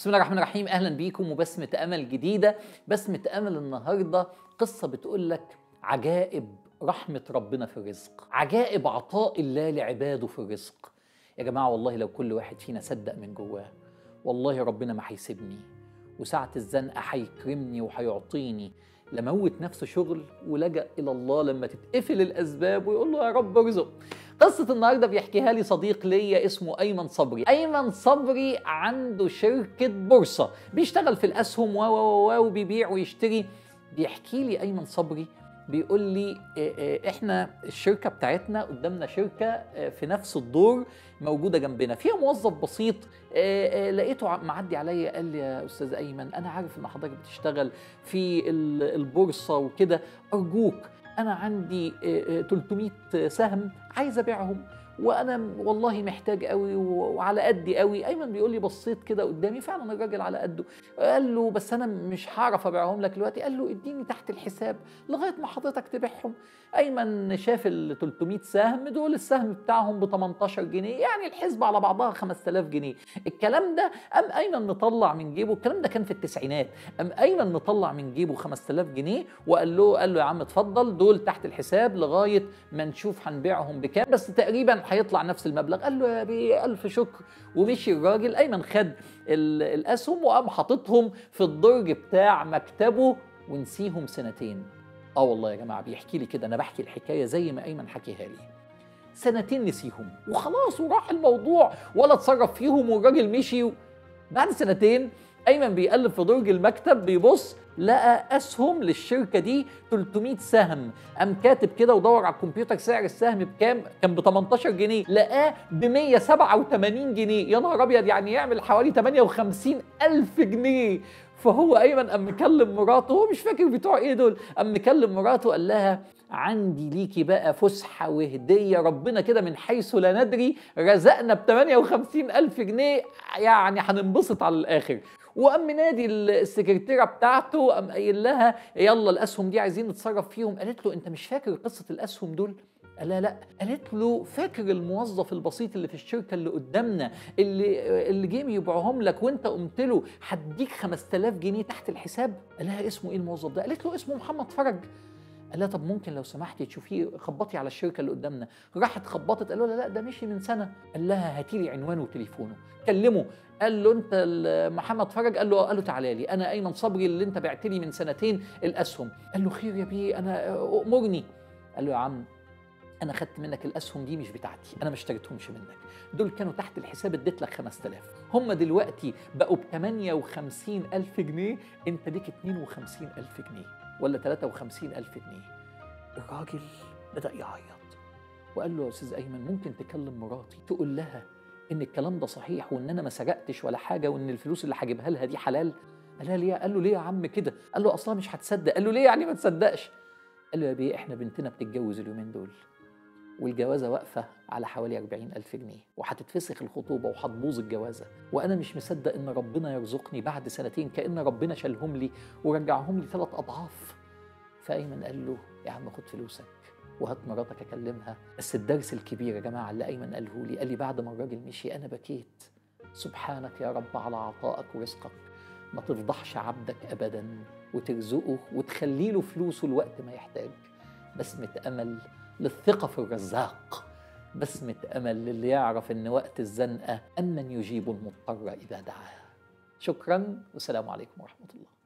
بسم الله الرحمن الرحيم. أهلا بيكم وبسمة أمل جديدة. بسمة أمل النهاردة قصة بتقول لك عجائب رحمة ربنا في الرزق، عجائب عطاء الله لعباده في الرزق. يا جماعة والله لو كل واحد فينا صدق من جواه والله ربنا ما هيسيبني، وساعة الزنقة هيكرمني وهيعطيني. لموت نفسه شغل ولجأ إلى الله لما تتقفل الأسباب ويقول له يا رب ارزق. قصة النهاردة بيحكيها لي صديق ليا اسمه أيمن صبري. أيمن صبري عنده شركة بورصة بيشتغل في الأسهم وبيبيع ويشتري. بيحكي لي أيمن صبري بيقول لي احنا الشركة بتاعتنا قدامنا شركة في نفس الدور موجودة جنبنا فيها موظف بسيط. لقيته معدي عليا قال لي يا أستاذ أيمن أنا عارف إن حضرتك بتشتغل في البورصة وكده، أرجوك أنا عندي 300 سهم عايز أبيعهم وانا والله محتاج قوي وعلى قدي قوي. ايمن بيقول لي بصيت كده قدامي فعلا الراجل على قده. قال له بس انا مش هعرف ابيعهم لك دلوقتي. قال له اديني تحت الحساب لغايه ما حضرتك تبيعهم. ايمن شاف ال 300 سهم دول السهم بتاعهم ب 18 جنيه، يعني الحسبه على بعضها 5000 جنيه. الكلام ده قام ايمن مطلع من جيبه، الكلام ده كان في التسعينات، قام ايمن مطلع من جيبه 5000 جنيه وقال له يا عم اتفضل دول تحت الحساب لغايه ما نشوف هنبيعهم بكام، بس تقريبا هيطلع نفس المبلغ. قال له يا بيه ألف شكر. ومشي الراجل. أيمن خد الأسهم وقام حاططهم في الدرج بتاع مكتبه ونسيهم سنتين. والله يا جماعة بيحكي لي كده، أنا بحكي الحكاية زي ما أيمن حكيها لي. سنتين نسيهم وخلاص وراح الموضوع ولا اتصرف فيهم والراجل مشي. بعد سنتين أيمن بيقلب في درج المكتب بيبص لقى أسهم للشركة دي 300 سهم. قام كاتب كده ودور على الكمبيوتر سعر السهم بكام، كان ب 18 جنيه، لقاه ب 187 جنيه. يا نهار أبيض، يعني يعمل حوالي 58 ألف جنيه. فهو أيمن قام مكلم مراته، هو مش فاكر بتوع إيه دول، قام مكلم مراته قال لها عندي ليكي بقى فسحة وهدية، ربنا كده من حيث لا ندري رزقنا ب 58 ألف جنيه، يعني هننبسط على الآخر. وقام منادي السكرتيرة بتاعته قام قايل لها يلا الأسهم دي عايزين نتصرف فيهم. قالت له أنت مش فاكر قصة الأسهم دول؟ قال لها لا. قالت له فاكر الموظف البسيط اللي في الشركة اللي قدامنا اللي جه يبيعهم لك وانت قمت له هديك 5000 جنيه تحت الحساب؟ قال لها اسمه ايه الموظف ده؟ قالت له اسمه محمد فرج. قال لها طب ممكن لو سمحتي تشوفيه، خبطي على الشركه اللي قدامنا. راحت خبطت قال له لا ده مشي من سنه. قال لها هاتي لي عنوانه وتليفونه. كلمه قال له انت محمد فرج؟ قال له تعالى لي انا ايمن صبري اللي انت بعت لي من سنتين الاسهم. قال له خير يا بيه انا امرني. قال له يا عم انا خدت منك الاسهم دي مش بتاعتي، انا ما اشتريتهمش منك، دول كانوا تحت الحساب اديت لك 5000، هم دلوقتي بقوا ب 58 ألف جنيه، انت ليك 52 ألف جنيه ولا 53 ألف جنيه. الراجل بدأ يعيط وقال له يا أستاذ أيمن ممكن تكلم مراتي تقول لها إن الكلام ده صحيح وإن أنا ما سرقتش ولا حاجة وإن الفلوس اللي هجيبها لها دي حلال؟ قال لها ليه؟ قال له ليه يا عم كده؟ قال له أصلا مش هتصدق. قال له ليه يعني ما تصدقش؟ قال له يا بيه إحنا بنتنا بتتجوز اليومين دول والجوازة واقفة على حوالي 40 ألف جنيه وهتتفسخ الخطوبة وهتبوظ الجوازة، وأنا مش مصدق إن ربنا يرزقني بعد سنتين كأن ربنا شالهم لي ورجعهم لي 3 أضعاف. فأيمن قال له يا عم خد فلوسك وهات مراتك أكلمها. بس الدرس الكبير يا جماعة اللي أيمن قاله لي، قال لي بعد ما الراجل مشي أنا بكيت. سبحانك يا رب على عطائك ورزقك، ما تفضحش عبدك أبدا وترزقه وتخلي له فلوسه الوقت ما يحتاج. بسمة أمل للثقة في الرزاق، بسمة أمل للي يعرف إن وقت الزنقة أمن يجيب المضطر إذا دعاه. شكرا والسلام عليكم ورحمة الله.